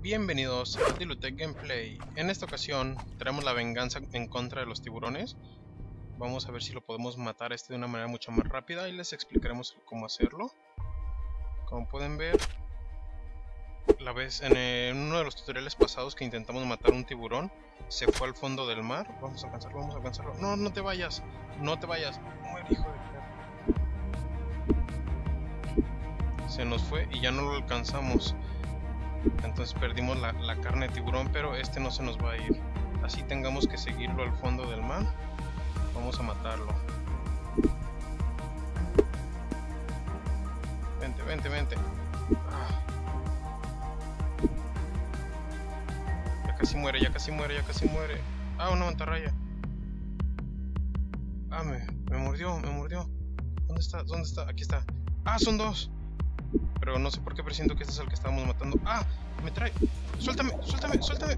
Bienvenidos a Dilutech Gameplay. En esta ocasión tenemos la venganza en contra de los tiburones. Vamos a ver si lo podemos matar de una manera mucho más rápida y les explicaremos cómo hacerlo. Como pueden ver, en uno de los tutoriales pasados que intentamos matar un tiburón, se fue al fondo del mar. Vamos a alcanzarlo, vamos a alcanzarlo. No, no te vayas, no te vayas. Muere, hijo de perro. Se nos fue y ya no lo alcanzamos. Entonces perdimos la carne de tiburón, pero este no se nos va a ir. Así tengamos que seguirlo al fondo del mar. Vamos a matarlo. Vente, vente, vente. Ya casi muere, ya casi muere, ya casi muere. Ah, una mantarraya. Ah, me mordió, me mordió. ¿Dónde está? ¿Dónde está? Aquí está. Ah, son dos. Pero no sé por qué presiento que este es el que estábamos matando. ¡Ah! ¡Me trae! ¡Suéltame! ¡Suéltame! ¡Suéltame!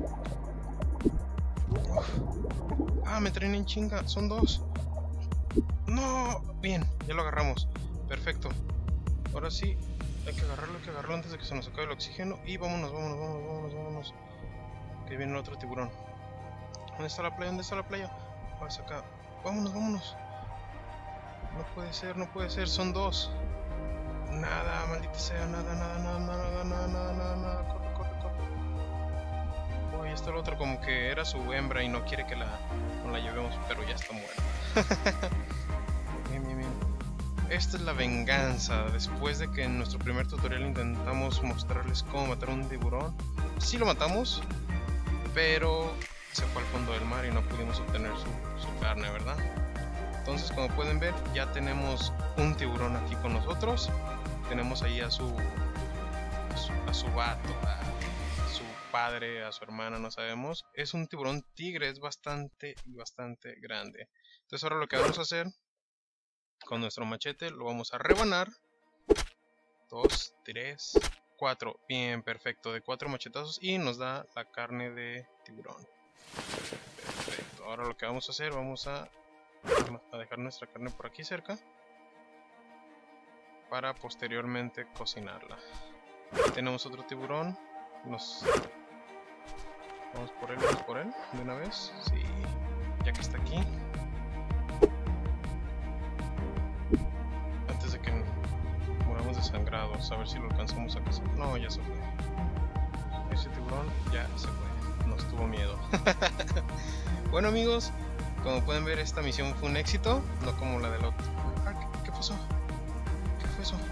Uf. ¡Ah! Me traen en chinga. Son dos. ¡No! Bien, ya lo agarramos. Perfecto. Ahora sí, hay que agarrarlo antes de que se nos acabe el oxígeno. Y vámonos, vámonos, vámonos, vámonos, vámonos. Que viene el otro tiburón. ¿Dónde está la playa? ¿Dónde está la playa? Vas acá. Vámonos, vámonos. No puede ser, no puede ser. Son dos. Nada, maldita sea, nada, corre, corre, corre. Uy, está el otro como que era su hembra y no quiere que no la llevemos, pero ya está muerta. Bien, bien, bien. Esta es la venganza, después de que en nuestro primer tutorial intentamos mostrarles cómo matar un tiburón. Sí lo matamos, pero se fue al fondo del mar y no pudimos obtener su carne, ¿verdad? Entonces, como pueden ver, ya tenemos un tiburón aquí con nosotros. Tenemos ahí a su vato, a su padre, a su hermana, no sabemos. Es un tiburón tigre, es bastante grande. Entonces ahora lo que vamos a hacer con nuestro machete, lo vamos a rebanar. 2, 3, 4. Bien, perfecto. De 4 machetazos y nos da la carne de tiburón. Perfecto. Ahora lo que vamos a hacer, vamos a dejar nuestra carne por aquí cerca para posteriormente cocinarla. Aquí tenemos otro tiburón. Vamos por él de una vez. Sí, ya que está aquí. Antes de que muramos desangrados, a ver si lo alcanzamos a cazar. No, ya se fue. Ese tiburón ya se fue. Nos tuvo miedo. Bueno, amigos, como pueden ver, esta misión fue un éxito, no como la del otro. ¿Qué pasó? ¿Qué fue eso?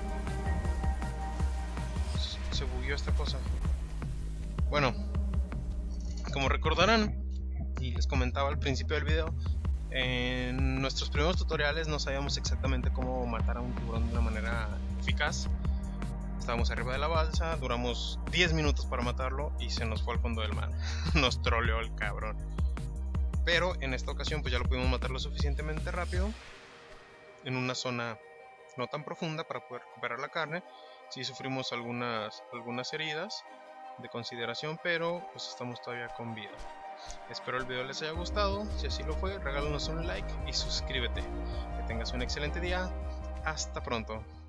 Se bugueó esta cosa. Bueno, como recordarán, y les comentaba al principio del video, en nuestros primeros tutoriales no sabíamos exactamente cómo matar a un tiburón de una manera eficaz. Estábamos arriba de la balsa, duramos 10 minutos para matarlo y se nos fue al fondo del mar. Nos troleó el cabrón. Pero en esta ocasión pues ya lo pudimos matar lo suficientemente rápido, en una zona no tan profunda para poder recuperar la carne. Sí sufrimos algunas heridas de consideración, pero pues estamos todavía con vida. Espero el video les haya gustado. Si así lo fue, regálanos un like y suscríbete. Que tengas un excelente día. Hasta pronto.